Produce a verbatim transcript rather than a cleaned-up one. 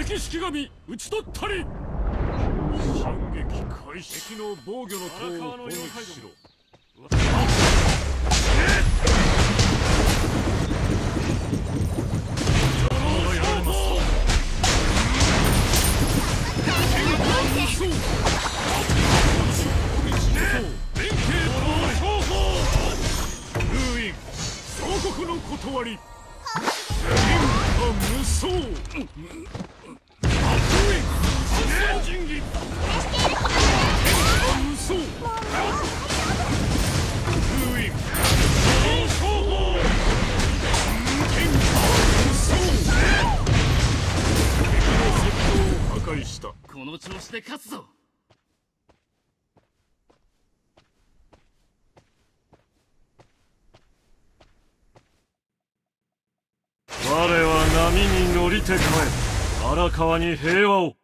式式神討ち取ったり。進撃開始。敵の防御の塔を攻撃しろ。この断り。無双。無双。破壊した。 この調子で勝つぞ。 我は波に乗りて帰る。荒川に平和を。